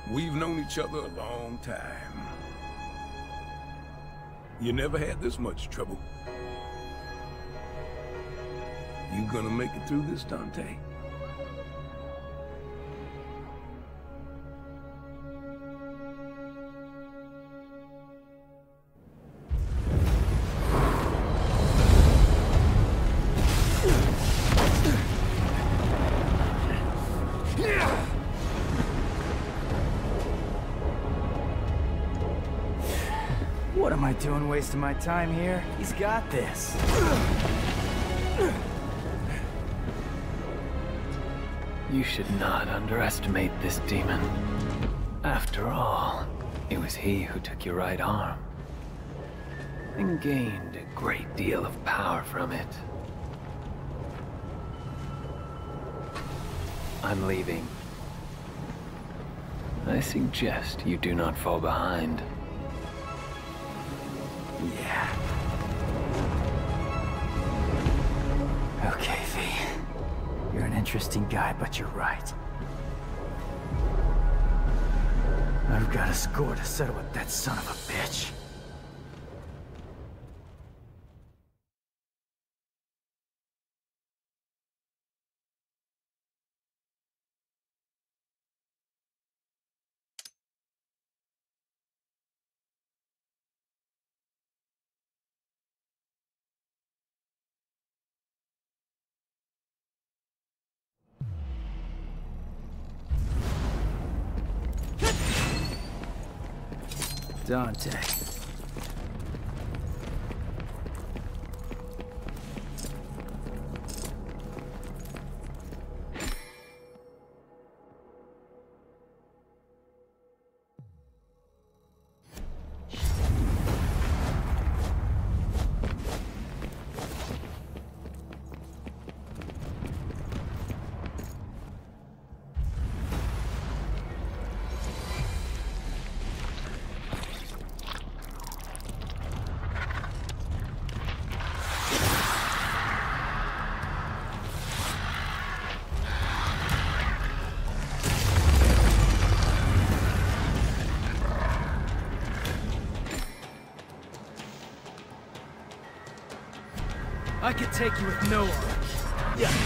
We've known each other a long time. You never had this much trouble. You gonna make it through this, Dante? What am I doing wasting my time here? He's got this. You should not underestimate this demon. After all, it was he who took your right arm and gained a great deal of power from it. I'm leaving. I suggest you do not fall behind. Yeah. Okay, V. You're an interesting guy, but you're right. I've got a score to settle with that son of a bitch. Dante. I could take you with no arms. Yeah.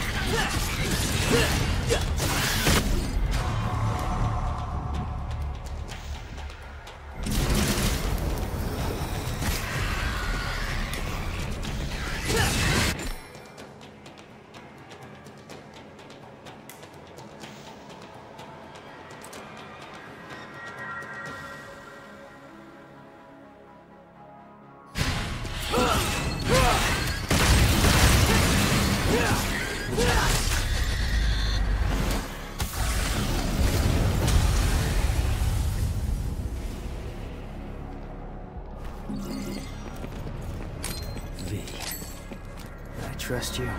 V, I trust you.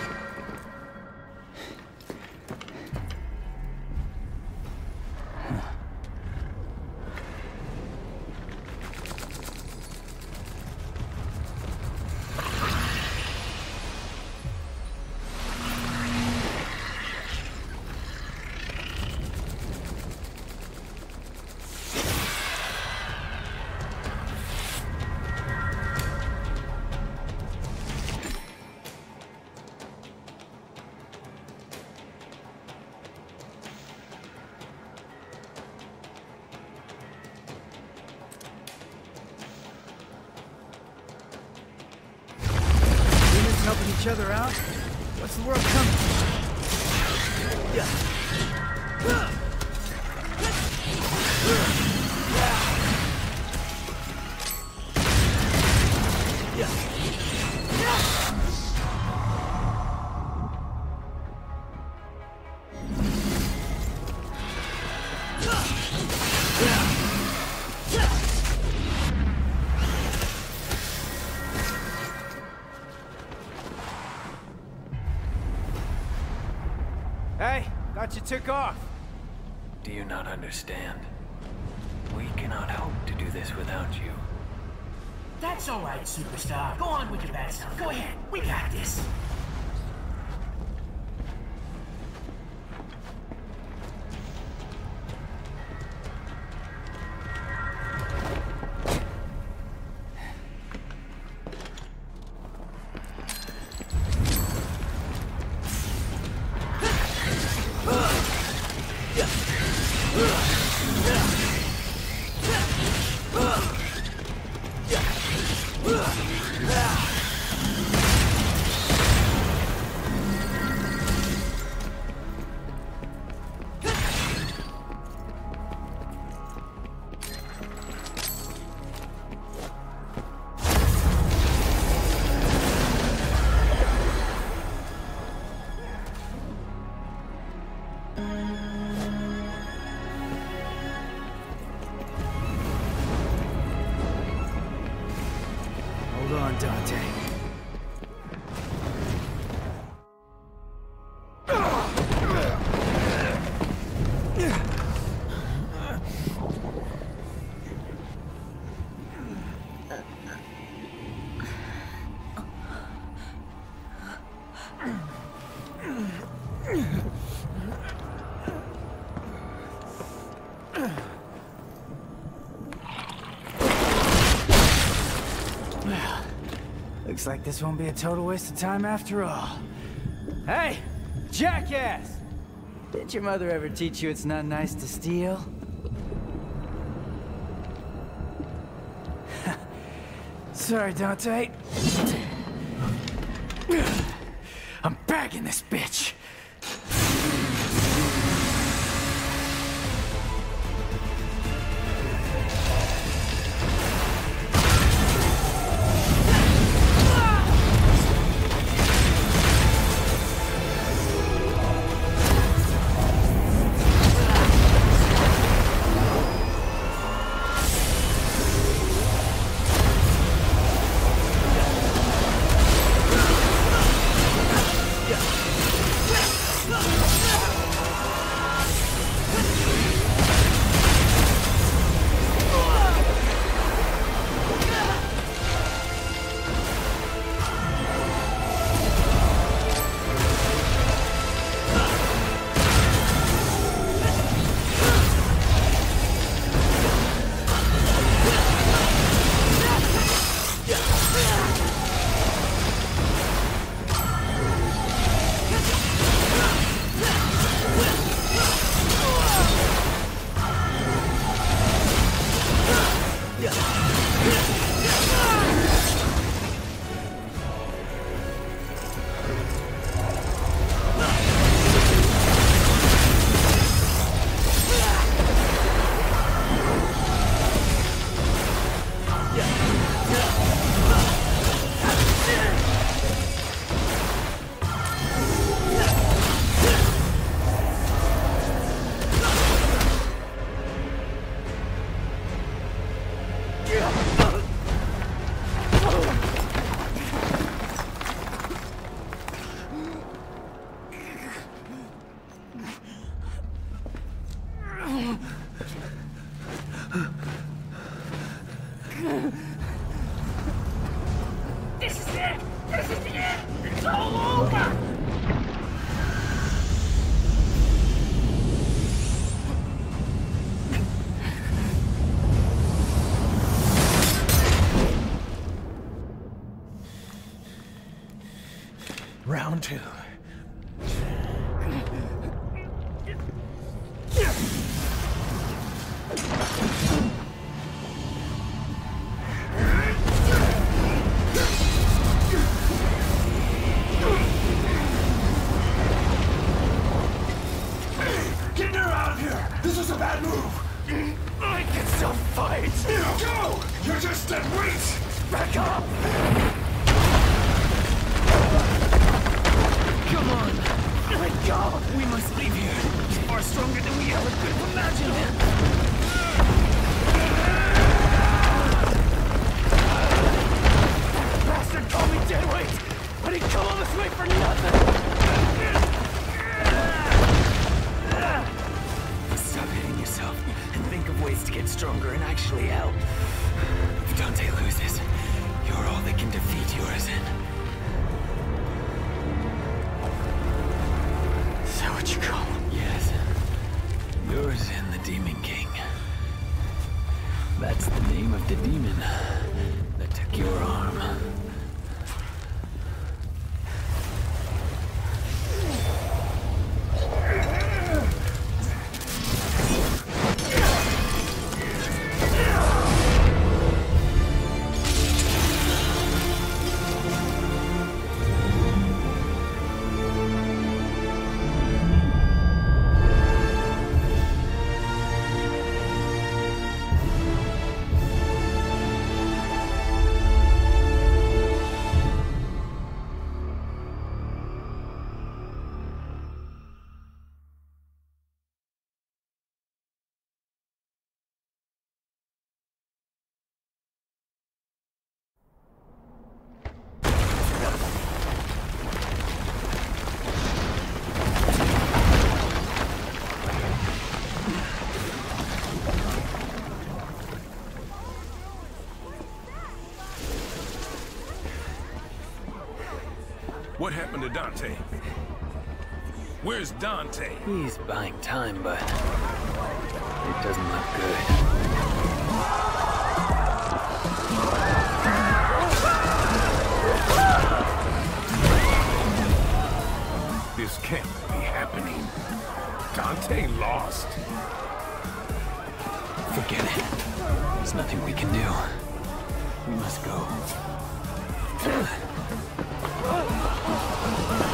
Helping each other out? What's the world coming to? Yeah. Hey, thought you took off. Do you not understand? We cannot hope to do this without you. That's all right, superstar. Go on with your bad stuff. Go ahead. We got this. Dante. Well, looks like this won't be a total waste of time after all. Hey, jackass! Did your mother ever teach you it's not nice to steal? Sorry, Dante. I'm bagging this bitch! This is it! This is the end! It's all over! Round two. Get her out of here! This is a bad move! I can still fight! Go! You're just dead weight! Back up! Come on! Let go! We must leave here. It's far stronger than we ever could have imagined. Bastard called me deadweight, but he come all this way for nothing! Stop hitting yourself and think of ways to get stronger and actually help. If Dante loses, you're all that can defeat Urizen. Is that what you call him? Yes. Urizen, the Demon King. That's the name of the demon that took your arm. happened to Dante? Where's Dante? He's buying time, but it doesn't look good. This can't be happening. Dante lost. Forget it. There's nothing we can do. We must go.